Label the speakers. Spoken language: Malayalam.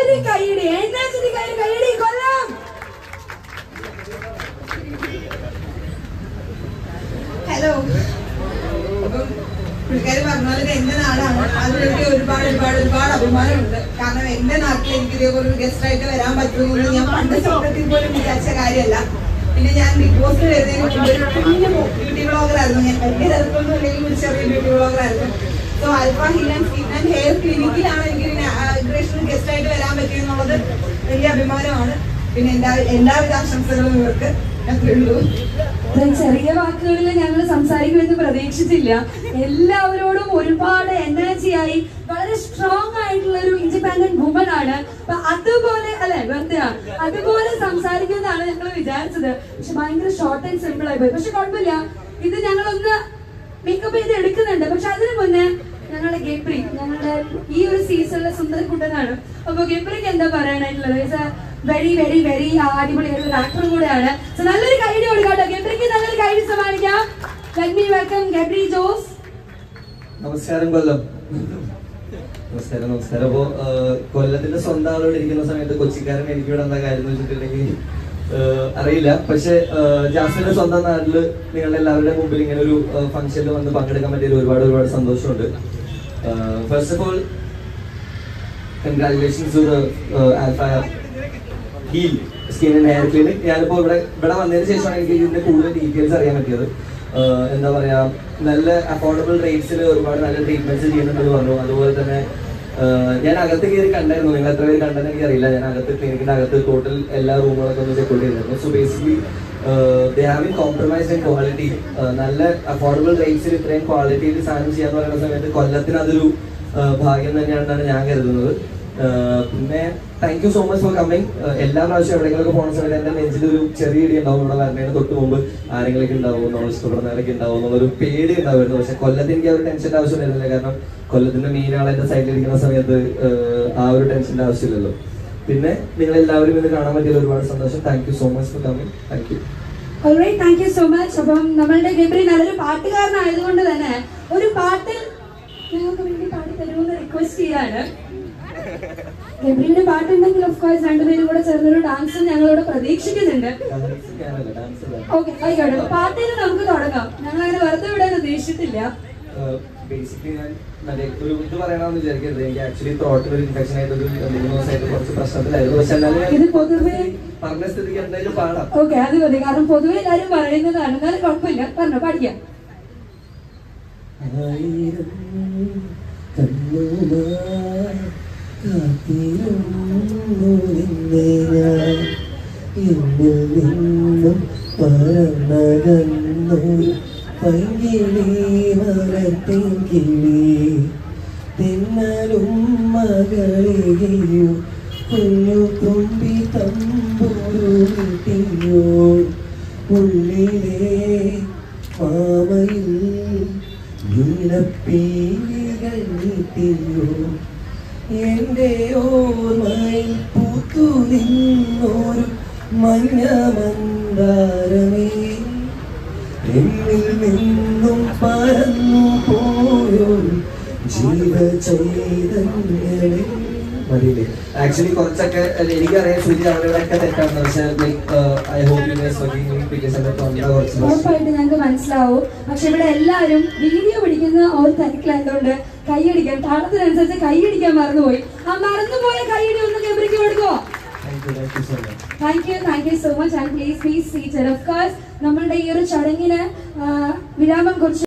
Speaker 1: നല്ലൊരു കൈയടി, എന്നെ കൈയടി കൊല്ലാം.
Speaker 2: ഹലോ, അപ്പം പുള്ളിക്കാരി പറഞ്ഞാൽ എന്റെ നാടാണ്, അതിലെനിക്ക് ഒരുപാട് ഒരുപാട് ഒരുപാട് അഭിമാനമുണ്ട്. കാരണം എന്റെ നാട്ടിൽ എനിക്ക് ഇതേപോലെ ഒരു ഗസ്റ്റ് ആയിട്ട് വരാൻ പറ്റുമെന്ന് ഞാൻ പണ്ട് സ്വപ്നത്തിൽ പോലും വിചാരിച്ച കാര്യമല്ല. പിന്നെ ഞാൻ ബിഗ് ബോസിൽ വരുന്നതിന് മുമ്പ് ഒരു കുഞ്ഞു ബ്യൂട്ടി വ്ളോഗറായിരുന്നു. ഞാൻ വലിയ തരത്തിലൊന്നും അല്ലെങ്കിൽ ഒരു ചെറിയ ബ്യൂട്ടി വ്ളോഗറായിരുന്നു. So alpha heal and skin and hair ക്ലിനിക്കിലാണ് എനിക്ക് ഇനാഗ്രേഷനിൽ ഗസ്റ്റ് ആയിട്ട് വരാൻ പറ്റിയെന്നുള്ളത് വലിയ അഭിമാനമാണ്. പിന്നെ എല്ലാവിധ ആശംസകളും ഇവർക്ക്.
Speaker 1: ചെറിയ വാക്കുകളിൽ ഞങ്ങൾ സംസാരിക്കുമെന്ന് പ്രതീക്ഷിച്ചില്ല. എല്ലാവരോടും ഒരുപാട് എനർജിയായി വളരെ സ്ട്രോങ് ആയിട്ടുള്ള ഒരു ഇൻഡിപെൻഡന്റ് വുമൺ ആണ്. അപ്പൊ അതുപോലെ അല്ലെ വെറുതെ അതുപോലെ സംസാരിക്കുന്നതാണ് ഞങ്ങൾ വിചാരിച്ചത്. പക്ഷെ ഭയങ്കര ഷോർട്ട് ആൻഡ് സിമ്പിൾ ആയി പോയി. പക്ഷെ കുഴപ്പമില്ല, ഇത് ഞങ്ങളൊന്ന് മേക്കപ്പ് ചെയ്ത് എടുക്കുന്നുണ്ട്. പക്ഷെ അതിനു മുന്നേ ഞങ്ങളുടെ ഗബ്രി ഞങ്ങളുടെ ഈ ഒരു സീസണിലെ സുന്ദരക്കുട്ടനാണ്. അപ്പൊ ഗബ്രിക്ക് എന്താ പറയാനായിട്ടുള്ളത്? വെരി വെരി വെരി അടിപൊളിയായിട്ടുള്ള ആക്ടറും കൂടെയാണ്. സോ നല്ലൊരു കൈഡി കൊടുക്കാട്ടോ ഗബ്രിക്ക്, നല്ലൊരു കൈഡി സമ്മാനിക്കാം. Let me welcome Gabri Jose.
Speaker 3: നമസ്കാരം കൊല്ലം. നമസ്കാരം നമസ്കാരം. അപ്പോ കൊല്ലത്തിന്റെ സ്വന്തം ആളോട് ഇരിക്കുന്ന സമയത്ത് കൊച്ചിക്കാരൻ എനിക്ക് ഇവിടെ എന്താ കാര്യം എന്ന് വെച്ചിട്ടുണ്ടെങ്കിൽ അറിയില്ല. പക്ഷെ ജാസ്മിന്റെ സ്വന്തം നാട്ടില് നിങ്ങളുടെ എല്ലാവരുടെ മുമ്പിൽ ഇങ്ങനെ ഒരു ഫംഗ്ഷനിൽ വന്ന് പങ്കെടുക്കാൻ പറ്റിയതിൽ ഒരുപാട് ഒരുപാട് സന്തോഷമുണ്ട്. First of all congratulations to alpha heal skin and hair clinic. ഞാനിപ്പോ ഇവിടെ വന്നതിന് ശേഷമാണ് എനിക്ക് ഇതിന്റെ കൂടുതൽ ഡീറ്റെയിൽസ് അറിയാൻ പറ്റിയത്. എന്താ പറയാ, നല്ല അഫോർഡബിൾ റേറ്റ്സിൽ ഒരുപാട് നല്ല ട്രീറ്റ്മെന്റ്സ് ചെയ്യുന്നുണ്ടെന്ന് പറഞ്ഞു. അതുപോലെ തന്നെ ഞാൻ അകത്ത് കയറി കണ്ടായിരുന്നു. നിങ്ങൾ എത്ര പേര് കണ്ടെന്ന് എനിക്കറിയില്ല. ഞാൻ അകത്ത് ക്ലിനിക്കിന്റെ അകത്ത് ടോട്ടൽ എല്ലാ റൂമുകളൊക്കെ ഒന്ന് ചെക്ക് ചെയ്തിരുന്നു. So basically they having compromised in quality. നല്ല അഫോർഡബിൾ റേറ്റ്സിൽ ഇത്രയും ക്വാളിറ്റിയിൽ സാധനം ചെയ്യാന്ന് പറയുന്ന സമയത്ത് കൊല്ലത്തിന് അതൊരു ഭാഗ്യം തന്നെയാണെന്നാണ് ഞാൻ കരുതുന്നത്. പിന്നെ thank you so much for coming. എല്ലാ പ്രാവശ്യം എവിടെയെങ്കിലൊക്കെ പോകുന്ന സമയത്ത് എൻ്റെ നെഞ്ചിലൊരു ചെറിയ ഇടി ഉണ്ടാവും. ഇവിടെ വരുന്നതിന് തൊട്ട് മുമ്പ് ആരെങ്കിലൊക്കെ ഉണ്ടാവും, നമ്മൾ ഇഷ്ടപ്പെടുന്നവരൊക്കെ ഉണ്ടാവും എന്നുള്ളൊരു പേടി ഉണ്ടാവുമായിരുന്നു. പക്ഷെ കൊല്ലത്ത് എനിക്ക് ആ ഒരു ടെൻഷൻ്റെ ആവശ്യമില്ല. കാരണം കൊല്ലത്തിന്റെ മെയിൻ ആൾ എൻ്റെ സൈഡിൽ ഇരിക്കുന്ന സമയത്ത് ആ ഒരു ടെൻഷൻ്റെ ആവശ്യമില്ലല്ലോ. പിന്നെ നിങ്ങൾ എല്ലാവരും ഇത് കാണാൻ പറ്റിയത് ഒരുപാട് സന്തോഷം. Thank you so much for coming. Thank you.
Speaker 1: Alright, thank you so much. അപ്പം നമ്മളുടെ ഗബ്രി നല്ലൊരു പാട്ടുകാരനായതുകൊണ്ട് തന്നെ ഒരു പാട്ടിൽ ഞങ്ങൾക്ക് വേണ്ടി പാടി തരുമെന്ന് റിക്വസ്റ്റ് ചെയ്യാണ്. ഗബ്രിയുടെ പാട്ടുണ്ടെങ്കിൽ ഓഫ് കോഴ്സ് രണ്ടുപേരും കൂടെ ചേർന്നൊരു ഡാൻസും ഞങ്ങളിവിടെ പ്രതീക്ഷിക്കുന്നുണ്ട്. ഓക്കെ, ആയിക്കോട്ടെ. പാട്ടിൽ നമുക്ക് തുടങ്ങാം. ഞങ്ങൾ അങ്ങനെ വെറുതെ വിടാൻ ഉദ്ദേശിച്ചിട്ടില്ല.
Speaker 3: ബേസിക്കലി ഞാൻ ഒരു ഇത് പറയണമെന്ന് വിചാരിക്കരുത്. എനിക്ക് ആക്ച്വലി ത്രോട്ടിൽ ഒരു ഇൻഫെക്ഷൻ ആയിട്ട് ഒരു 3 ദിവസമായിട്ട് കുറച്ച് പ്രശ്നത്തിലായിരുന്നു. പക്ഷെ
Speaker 1: ഇത് പൊതുവെ
Speaker 3: പറഞ്ഞ സ്ഥിതിക്ക് എന്തായാലും പാടാം.
Speaker 1: ഓക്കെ, അത് മതി. കാരണം പൊതുവെ എല്ലാവരും പറയുന്നതാണ്. എന്നാലും കുഴപ്പമില്ല, പറഞ്ഞോ, പഠിക്കാം.
Speaker 3: തിന്നലും മകളെയോ കുഞ്ഞു തുമ്പി തമ്പുരുട്ടിയോ ഉള്ളിലെ മാമയിൽ നീലപ്പീലികൾ നീട്ടിയോ എന്റെ ഓർമ്മയിൽ പൂത്തു നിന്നൊരു മഞ്ഞ മന്ദാരമേ എന്നിൽ നിന്നും പറന്നു പോയോ ജീവചൈതന്യമേ. മതിയില്ലേ? ആക്ച്വലി കുറച്ചൊക്കെ എനിക്കറിയാം ശ്രുതി അവരുടെയൊക്കെ തെറ്റാണ്. പക്ഷെ
Speaker 1: ഉറപ്പായിട്ട് ഞങ്ങൾക്ക് മനസ്സിലാവും. പക്ഷെ ഇവിടെ എല്ലാവരും വീഡിയോ പിടിക്കുന്ന ഒരു തിരക്കിലായതുകൊണ്ട് കൈയടിക്കാൻ താളത്തിനനുസരിച്ച് കൈയടിക്കാൻ മറന്നുപോയി. ആ മറന്നുപോയ കൈയടി ഒന്ന് ഗബ്രിക്ക് കൊടുക്കുമോ? Thank you so much. And please seated. Of course നമ്മളുടെ ഈ ഒരു ചടങ്ങിന് വിരാമം കുറിച്ച്